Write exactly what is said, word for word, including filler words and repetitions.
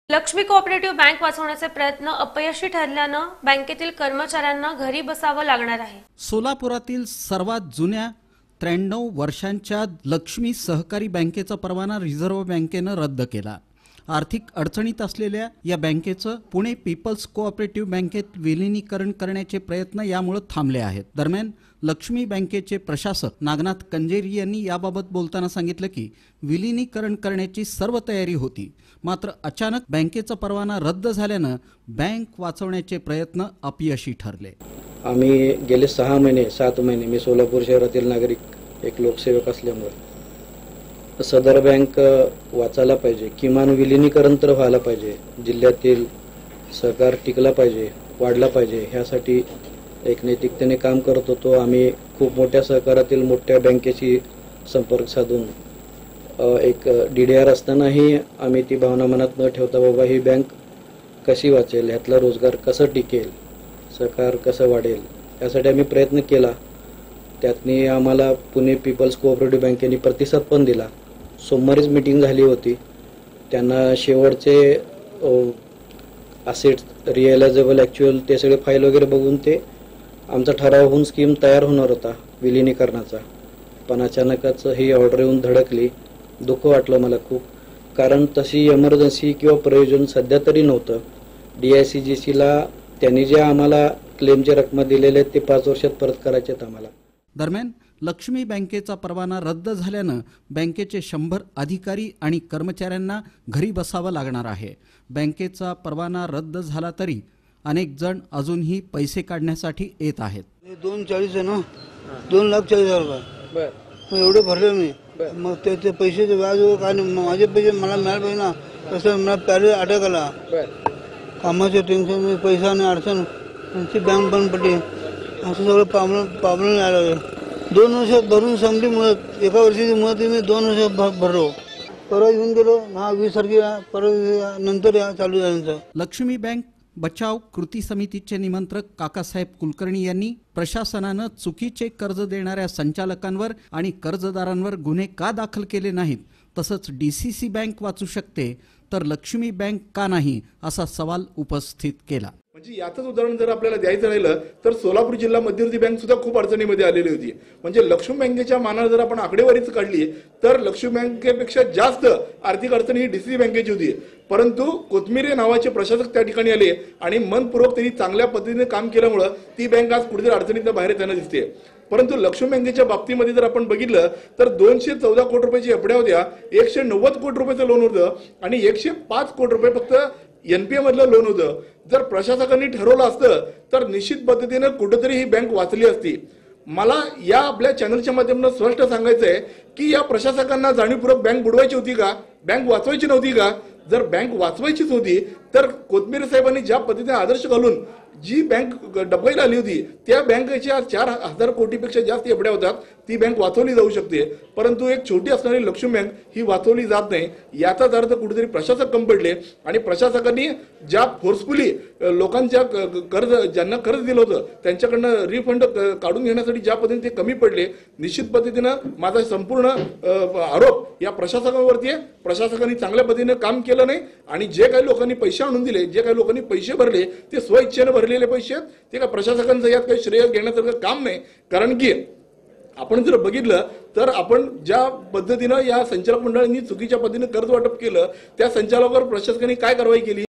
Lakshmi cooperative bank वाचवण्याचे प्रयत्न अपयशी ठरल्यानं बँकेतील कर्मचाऱ्यांना घरी बसावं लागणार आहे। सोलापुरातील सर्वात जुन्या त्र्याण्णव वर्षांच्या लक्ष्मी सहकारी बँकेचा परवाना रिझर्व्ह बँकेनं रद्द केला। आर्थिक अडचणीत असलेल्या या बँकेचं पुणे पीपल्स कोऑपरेटिव्ह बँकेत विलीनीकरण करण्याचे प्रयत्न यामुळे थांबले आहेत। दरम्यान लक्ष्मी बँकेचे प्रशासक नागनाथ कंजेरी यांनी याबाबत बोलताना सांगितलं की विलीनीकरण करण्याची सर्व तयारी होती, मात्र अचानक बँकेचा परवाना रद्द झाल्यानं बँक वाचवण्याचे प्रयत्न अपयशी ठरले। आम्ही गेले सहा महिने सात महिने मी सोलापूर शहरातील नागरिक एक लोकसेवक असल्यामुळे सदर बँक वाचायला पाहिजे, किमान विलीनीकरण तर व्हायला पाहिजे, जिल्ह्यातील सहकार टिकला पाहिजे, वाढला पाहिजे, ह्यासाठी एक नैतिकतेने काम करत होतो। आम्ही खूप मोठ्या सहकारातील मोठ्या बँकेशी संपर्क साधून एक डी डी आर असतानाही आम्ही ती भावना मनात न ठेवता बाबा ही बँक कशी वाचेल, ह्यातला रोजगार कसं टिकेल, सहकार कसं वाढेल, यासाठी आम्ही प्रयत्न केला। त्यातनी आम्हाला पुणे पीपल्स कोऑपरेटिव्ह बँकेने प्रतिसाद पण दिला। सोमवारीच मीटिंग झाली होती, त्यांना शेवटचे असेट्स रिअलायझेबल ॲक्च्युअल ते सगळे फाईल वगैरे बघून ते आमचा ठराव होऊन स्कीम तयार होणार होता विलीनीकरणाचा, पण अचानकच ही ऑर्डर येऊन धडकली। दुःख वाटलं मला खूप, कारण तशी इमर्जन्सी किंवा प्रयोजन सध्या तरी नव्हतं। डी आय सी जी सीला त्यांनी जे आम्हाला क्लेमच्या रक्कम दिलेले ते पाच वर्षात परत करायचे आहेत आम्हाला। दरम्यान लक्ष्मी बँकेचा परवाना रद्द झाल्यानं बँकेचे शंभर अधिकारी आणि कर्मचाऱ्यांना घरी बसावं लागणार आहे। बँकेचा परवाना रद्द झाला तरी अनेक जण अजूनही पैसे काढण्यासाठी येत आहेत। दोन चाळीस आहे ना, दोन लाख चाळीस हजार रुपये मग एवढे भरले मी, मग ते पैसे व्याज वगैरे काय नाही, माझे पैसे मला मिळाले पाहिजे ना। कसं मला पॅरे अटक आला, कामाचे टेन्शन, पैसा आणि अडचण, त्यांची बँक बंद पडली, असं सगळं प्रॉब्लेम प्रॉब्लेम आलं। दोन वर्ष भरून संपली मुदत, एका वर्षाची मुदत मी दोन वर्ष भरलो, परवा येऊन गेलो हा वीस तारखेला, परवा नंतर या चालू झाल्याचं। लक्ष्मी बँक बचाव कृती समितीचे निमंत्रक काकासाहेब कुलकर्णी यांनी प्रशासनानं चुकीचे कर्ज देणाऱ्या संचालकांवर आणि कर्जदारांवर गुन्हे का दाखल केले नाहीत, तसंच डी सी सी बँक वाचू शकते तर लक्ष्मी बँक का नाही असा सवाल उपस्थित केला। म्हणजे याचंच उदाहरण जर आपल्याला द्यायचं राहिलं तर सोलापूर जिल्हा मध्यवर्ती बँक सुद्धा खूप अडचणीमध्ये आलेली होती। म्हणजे लक्ष्मी बँकेच्या मानानं जर आपण आकडेवारीच काढली तर लक्ष्मी बँकेपेक्षा जास्त आर्थिक अडचणी ही डीसीसी बँकेची होती, परंतु कोथमिरे नावाचे प्रशासक त्या ठिकाणी आले आणि मनपूर्वक त्यांनी चांगल्या पद्धतीने काम केल्यामुळे ती बँक आज कुठेतरी अडचणीतून बाहेर येताना दिसते। परंतु लक्ष्मी बँकेच्या बाबतीमध्ये जर आपण बघितलं तर दोनशे चौदा कोटी रुपयाची एफड्या होत्या, एकशे नव्वद कोटी रुपयाचं लोन होतं आणि एकशे पाच कोटी रुपये फक्त एन पी ए मधलं लोन होतं। जर प्रशासकांनी ठरवलं असतं तर निश्चित पद्धतीने कुठेतरी ही बँक वाचली असती। मला या आपल्या चॅनलच्या माध्यमातून स्पष्ट सांगायचं आहे की या प्रशासकांना जाणीवपूर्वक बँक बुडवायची होती का, बँक वाचवायची नव्हती का? जर बँक वाचवायचीच होती तर कोथमिरे साहेबांनी ज्या पद्धतीने आदर्श घालून जी बँक डबघाईला आली होती त्या बँकेच्या चार हजार कोटीपेक्षा जास्त एफड्या होतात, ती बँक वाचवली जाऊ शकते, परंतु एक छोटी असणारी लक्ष्मी बँक ही वाचवली जात नाही। याचाच अर्थ कुठेतरी प्रशासक कमी पडले आणि प्रशासकांनी ज्या फोर्सफुली लोकांच्या कर्ज ज्यांना कर्ज दिलं होतं त्यांच्याकडनं रिफंड काढून घेण्यासाठी ज्या पद्धतीने ते कमी पडले, निश्चित पद्धतीनं माझा संपूर्ण आरोप या प्रशासकावरती आहे। प्रशासकांनी चांगल्या पद्धतीने काम केलं नाही आणि जे काही लोकांनी पैसे आणून दिले, जे काही लोकांनी पैसे भरले ते स्वइच्छेने भरलेले पैसे आहेत, ते का प्रशासकांचं यात काही श्रेय घेण्यासारखं काम नाही। कारण की आपण जर बघितलं तर आपण ज्या पद्धतीनं या संचालक मंडळांनी चुकीच्या पद्धतीने कर्ज वाटप केलं त्या संचालकावर प्रशासकांनी काय कारवाई केली?